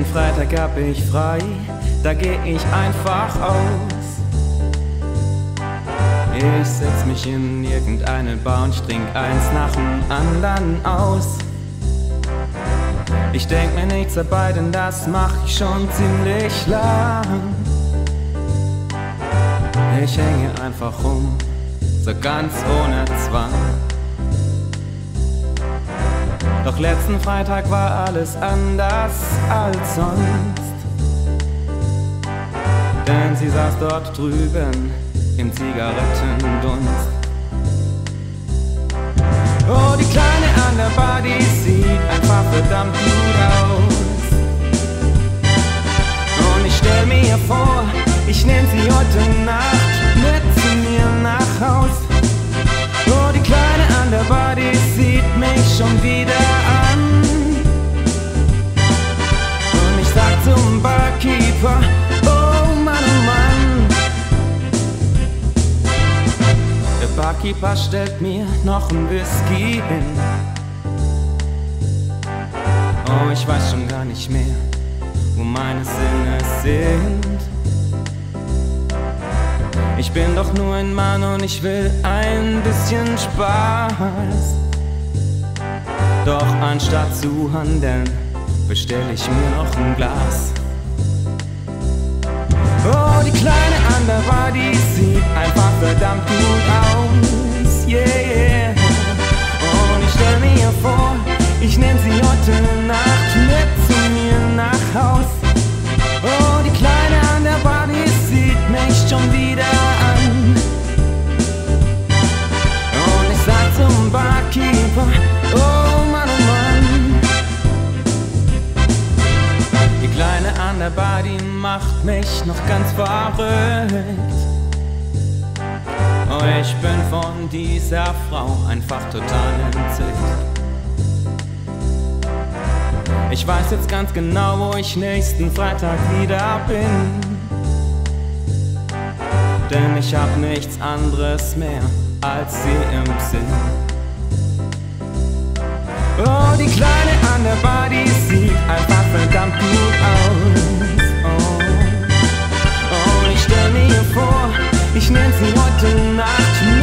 Freitag hab ich frei, da geh ich einfach aus. Ich setz mich in irgendeine Bar und trink eins nach dem anderen aus. Ich denk mir nichts dabei, denn das mach ich schon ziemlich lang. Ich hänge einfach rum, so ganz ohne Zwang. Doch letzten Freitag war alles anders als sonst. Denn sie saß dort drüben im Zigarettendunst. Oh, die Kleine an der Bar, die sieht einfach verdammt gut aus. Und ich stell mir vor, ich nehm sie heute Nacht mit zu mir nach Haus. Oh, die Kleine an der Bar, die sieht mich schon wieder an. Und ich sag zum Barkeeper, oh Mann, oh Mann. Der Barkeeper stellt mir noch ein Whisky hin. Oh, ich weiß schon gar nicht mehr, wo meine Sinne sind. Ich bin doch nur ein Mann und ich will ein bisschen Spaß. Doch anstatt zu handeln, bestell ich mir noch ein Glas. Oh, die Kleine an der Bar, die sieht einfach verdammt gut aus. Yeah, yeah. Und ich stell mir vor, ich nehm sie heute Nacht mit zu mir nach Haus. Oh, die Kleine an der Bar, die sieht mich schon wieder an. Und ich sag zum Barkeeper, oh Mann, oh Mann. Die Kleine an der Bar, die macht mich noch ganz verrückt. Oh, ich bin von dieser Frau einfach total entzückt. Ich weiß jetzt ganz genau, wo ich nächsten Freitag wieder bin. Denn ich hab nichts anderes mehr als sie im Sinn. Oh, die Kleine an der Bar, die sieht einfach verdammt gut aus. Oh, ich stell mir vor, ich nehm sie heute Nacht mit.